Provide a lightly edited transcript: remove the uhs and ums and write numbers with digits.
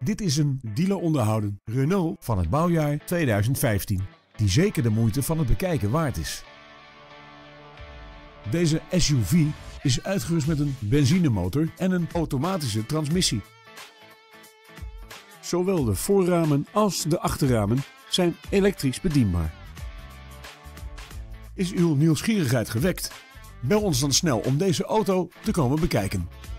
Dit is een dealer onderhouden Renault van het bouwjaar 2015, die zeker de moeite van het bekijken waard is. Deze SUV is uitgerust met een benzinemotor en een automatische transmissie. Zowel de voorramen als de achterramen zijn elektrisch bedienbaar. Is uw nieuwsgierigheid gewekt? Bel ons dan snel om deze auto te komen bekijken.